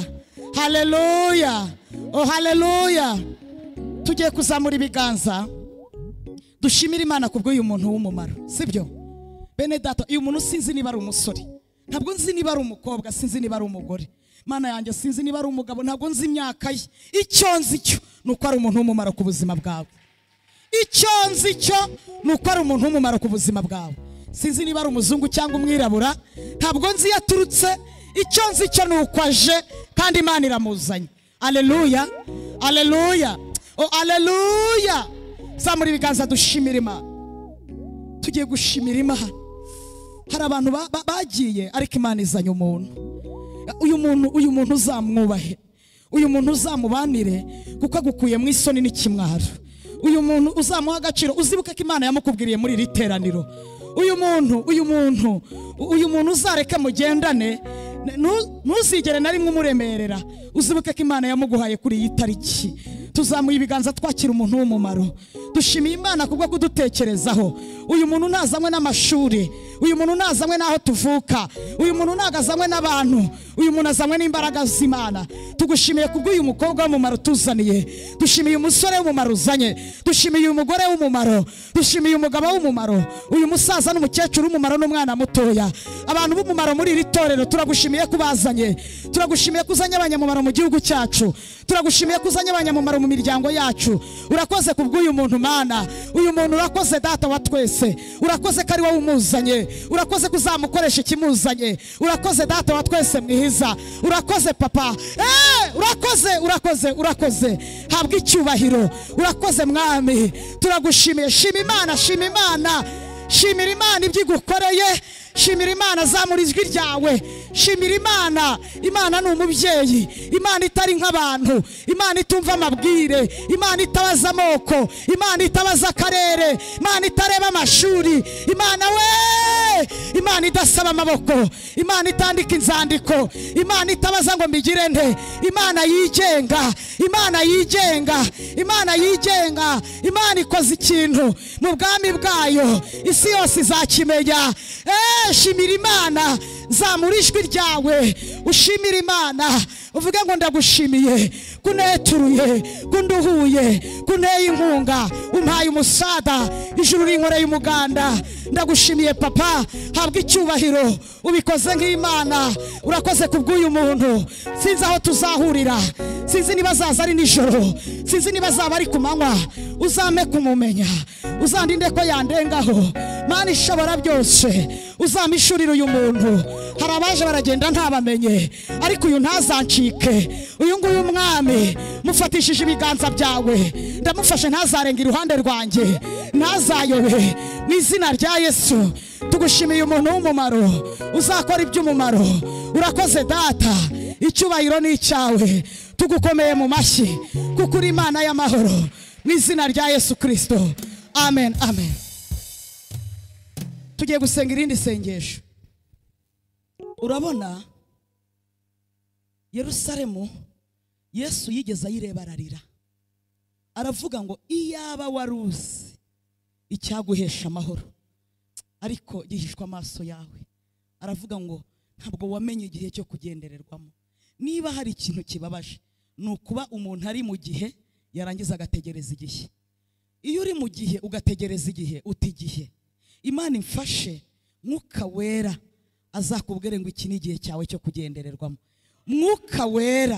haleluya, oh haleluya. Tugiye kuzamura ibiganza dushimira Imana kubwo uyu muntu w'umumaro, sibyo? Bene data, uyu muntu sinzi niba ari umusore, ntabwo nzi niba ari umukobwa, sinzi niba ari umugore. Mana yanjye sinzi niba ari umugabo, ntabwo nzi imyaka ye. Icyo nzi cyo nuko ari umuntu w'umumaro ku buzima bwawe. Icyo nzi cyo nuko ari umuntu w'umumaro ku buzima bwawe. Sinzi niba ari umuzungu cyangwa umwirabura, ntabwo nzi yaturutse. Icyo nzi cyo nuko aje kandi Imana iramuzanye. Haleluya, haleluya, oh haleluya. Zamura ibiganza dushimira Imana. Tugiye gushimira Imana. Hari abantu bagiye ariko Imana izanye umuntu. Uyu muntu uyu muntu uzamwubahe, uyu muntu uzamubanire kuko agukuye mu isoni n'ikimwaro. Uyu muntu uzamuha agaciro, uzibuke ko Imana yamukubwiriye muri iri teraniro. Uyu muntu uyu muntu uyu muntu uzareke mugendane, ntuzigere na rimwe umuremerera. Uzibuke ko Imana yamuguhaye kuri iyi tariki. Tuzamuye ibiganza twakira umuntu w'umumaro. Dushimiye Imana kubwo kudutekerezaho. Uyu muntu ntazanywe n'amashuri, uyu muntu nazanywe naho tuvuka, uyu muntu nagazanywe n'abantu, uyu muntu azanywe n'imbaraga z'Imana. Tugushimiye kubw'uyu mukobwa w'umumaro tuzaniye, dushimiye umusore w'umumaro uzanye, dushimiye uyu mugore w'umumaro, dushimiye umugabo w'umumaro, uyu musaza n'umukecuru w'umumaro n'umwana mutoya. Abantu b'umumaro muri iri torero turagushimiye kubazanye, turagushimiye kuzanya abanyamumaro mu gihugu cyacu, turagushimiye kuzanya abanyamumaro mu miryango yacu. Urakoze kubw'uyu muntu Mana, uyu muntu urakoze Data wa twese, urakoze ko ari wowe umuzanye, urakoze kuzamukoresha ikimuzanye, urakoze Data wa twese mwiza, urakoze Papa, eh urakoze urakoze urakoze, habwa icyubahiro, urakoze Mwami, turagushimiye. Shima Imana, shima Imana, shimira Imana ibyo igukoreye, shimira Imana, zamura ijwi ryawe, shimira Imana. Imana ni umubyeyi, Imana itari nk'abantu, Imana itumva amabwire, Imana itabaza amoko, Imana itabaza akarere, Imana itareba amashuri, Imana we, Imana idasaba amaboko, Imana itandika inzandiko, Imana itabaza ngo mbigire nte, Imana yigenga, Imana yigenga, Imana yigenga. Imana ikoze ikintu mu bwami bwayo, isi yose izakimenya. Eh, shimira Imana, zamura ijwi ryawe, ushimira Imana, uvuge ngo ndagushimiye kuneturuye, kunduhuye, kunteye inkunga, umpaye umusada, ijuru rinkoreye umuganda. Ndagushimiye Papa, habwa icyubahiro, ubikoze nk'Imana. Urakoze kubw'uyu muntu, sinzi aho tuzahurira, sinzi niba azaza ari nijoro, sinzi niba azaba ari ku manywa, uzame kumumenya, uzandinde ko yandengaho. Mana ishobora byose, uzamishurira uyu muntu. Hari abaje baragenda ntabamenye, ariko uyu ntazancike, uyu nguyu Mwami mufatishije ibiganza byawe, ndamufashe ntazarenga iruhande rwanjye, ntazayobe, mu izina rya Yesu. Tugushimiye umuntu w'umumaro, uzakora iby'umumaro. Urakoze Data, icyubahiro ni icyawe, tugukomeye mu mashyi kuko uri Imana y'amahoro, mu izina rya Yesu Kristo, amen amen. Tugiye gusenga irindi sengesho. Urabona Yerusalemu, Yesu yigeze ayireba ararira, aravuga ngo iyaba waruzi icyaguhesha amahoro, ariko gihishwa amaso yawe. Aravuga ngo ntabwo wamenye igihe cyo kugendererwamo. Niba hari ikintu kibabaje, ni ukuba umuntu ari mu gihe yarangiza agategereza igihe. Iyo uri mu gihe ugategereza igihe, uti igihe Imana imfashe, Mwuka Wera azakubwire ngo iki ni igihe cyawe cyo kugendererwamo. Mwuka Wera,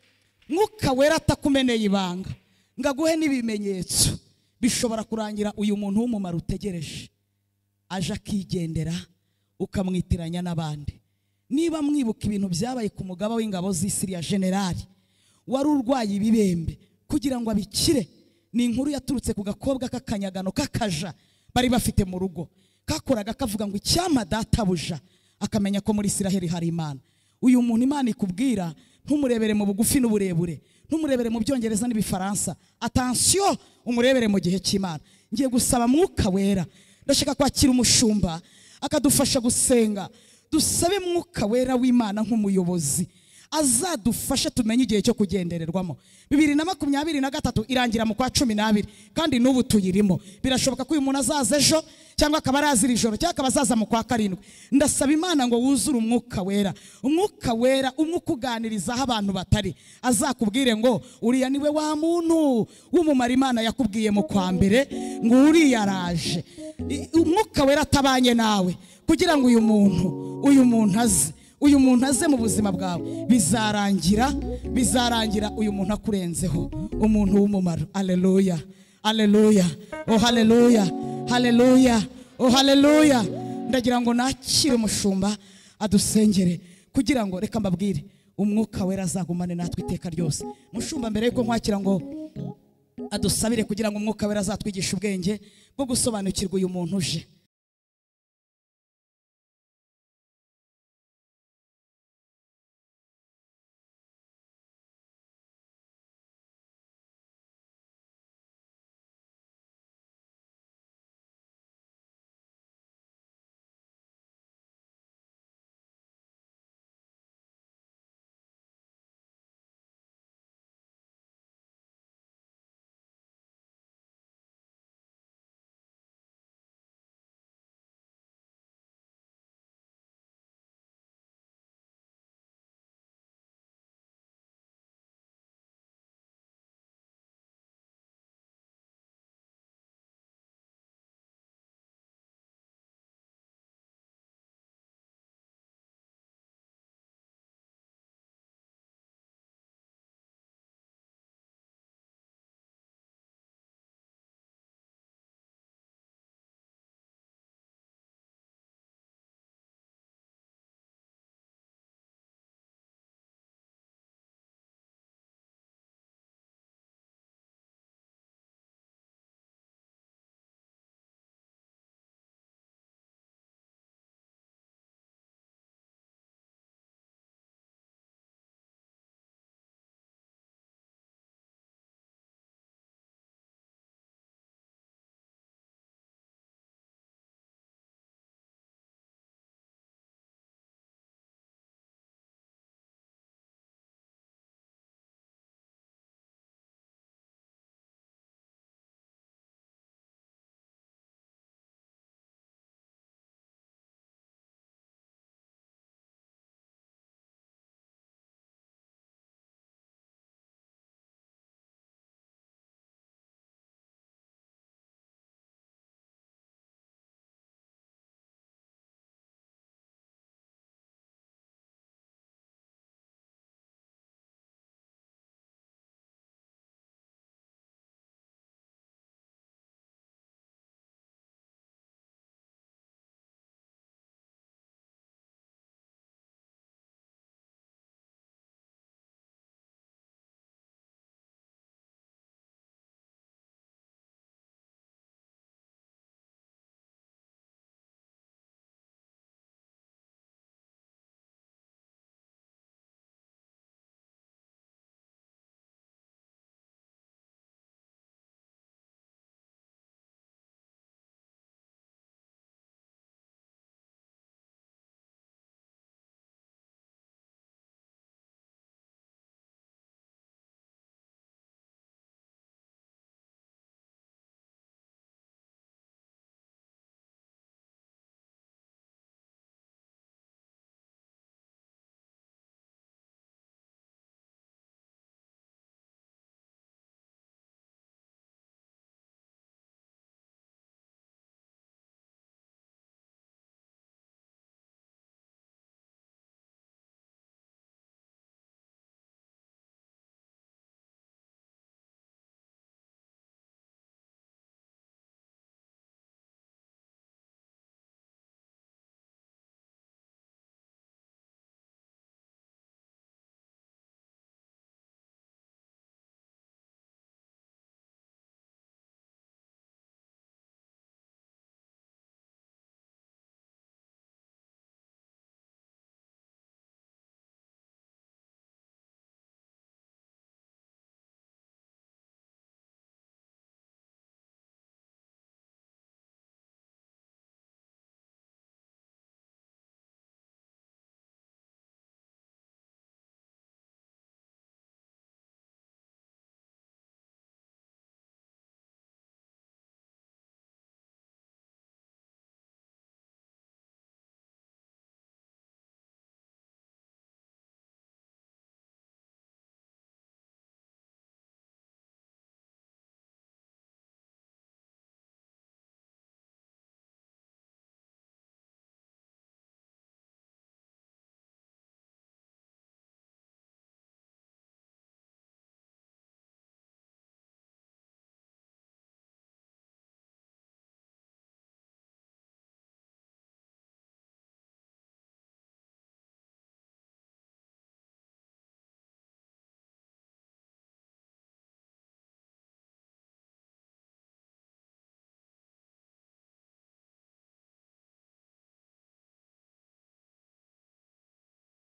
Mwuka Wera atakumeneye ibanga, ngaguhe n'ibimenyetso bishobora kurangira uyu muntu w'umumaro utegereje aje akigendera, ukamwitiranya n'abandi. Niba mwibuka ibintu byabaye ku mugaba w'ingabo z'Isiriya generali wari urwaye ibibembe, kugira ngo abikire, ni inkuru yaturutse ku gakobwa k'akanyagano k'akaja bari bafite mu rugo, kakoraga kavuga ngo icyama databuja, akamenya ko muri Isiraheli hari Imana. Uyu muntu Imana ikubwira, ntumurebere mu bugufi n'uburebure, ntumurebere mu byongereza n'ibifaransa, attention, umurebere mu gihe cy'Imana. Ngiye gusaba Mwuka Wera, ndashaka kwakira umushumba akadufasha gusenga. Dusabe Mwuka Wera w'Imana nk'umuyobozi, azadufashe tumenye igihe cyo kugendererwamo. bibiri na makumyabiri na gatatu irangira mu kwa cumi n'abiri, kandi n'ubu tuyirimo. Birashoboka ko uyu muntu azaza ejo, cyangwa akaba arazira ijoro, cyangwa akaba azaza mu kwa karindwi. Ndasaba Imana ngo wuzure Umwuka Wera, Umwuka Wera umwe ukuganiriza aho abantu batari, azakubwire ngo uriya niwe wa muntu w'umumaro Imana yakubwiye mu kwa mbere ngo uriya araje. Umwuka Wera atabanye nawe kugira ngo uyu muntu uyu muntu aze uyu muntu aze mu buzima bwawe, bizarangira bizarangira uyu muntu akurenzeho, umuntu w'umumaro. Haleluya, haleluya, oh haleluya, haleluya, oh haleluya. Ndagira ngo nakire umushumba adusengere, kugira ngo reka mbabwire, Umwuka Wera azagumane natwe iteka ryose. Mushumba, mbere yuko nkwakira ngo adusabire kugira ngo Umwuka Wera azatwigisha ubwenge bwo gusobanukirwa uyu muntu uje.